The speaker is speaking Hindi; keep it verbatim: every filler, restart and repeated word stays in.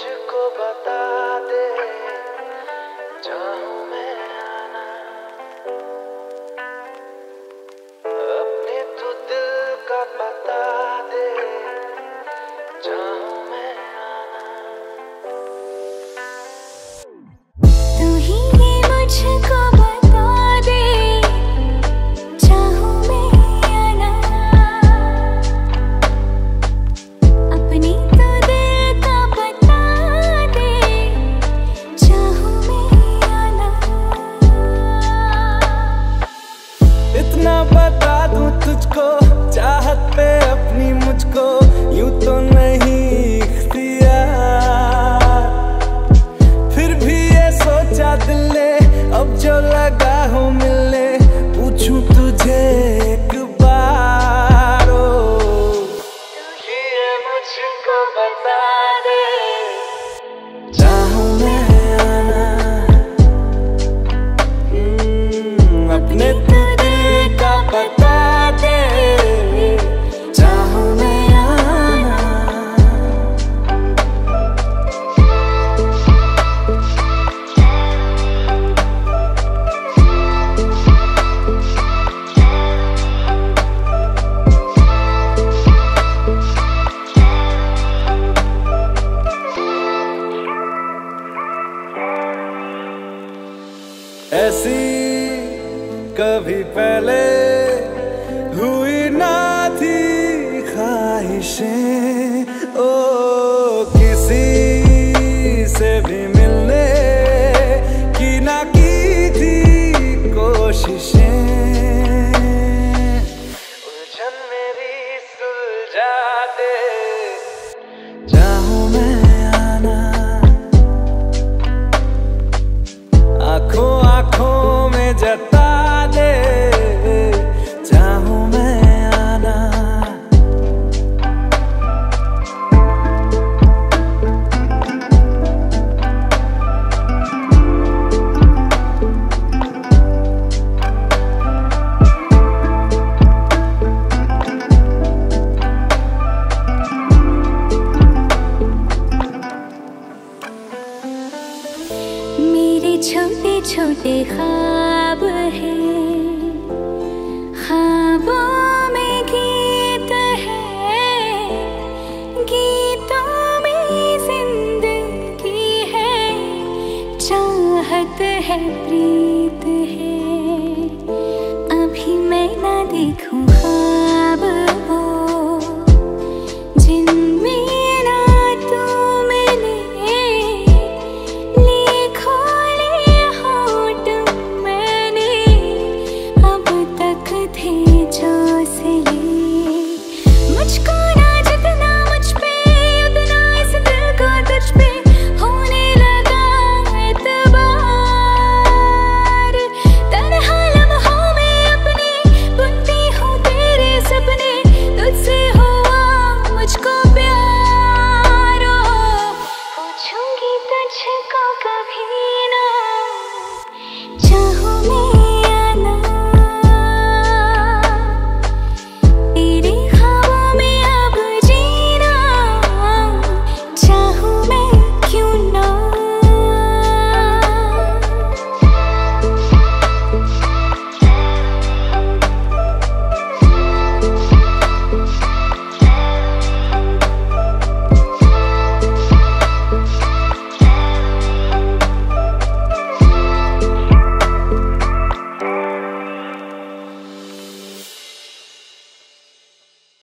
मुझको बता दे, चाहूं मैं आना, अपने तू दिल का बता दे, चाहूं मैं आना। तू ही ये मुझको बता दे, चाहूं मैं आना, अपनी तो दिल का बता दे, चाहूं मैं आना। इतना बता दूं तुझको, चाहत पे अपनी मुझको यूं तो नहीं इख्तियार, फिर भी ये सोचा दिल ने अब जो लगा हो मिलने, पूछूं तुझे एक बार, ओ तू ये मुझको बता दे, चाहूं मैं आना, हम्म, अपने तू दिल का बता दे, चाहूं मैं आना। ऐसी कभी पहले हुई ना थी ख्वाहिशें, ओ किसी से भी मिलने की ना की थी कोशिशें, उलझन मेरी सुलझा दे, चाहूं मैं आना, आँखों आँखों में जता दे, चाहूं मैं आना। मेरे छोटे छोटे ख्वाब हैं, ख्वाबों में गीत है, गीतों में जिंदगी है, चाहत है, प्रीत है।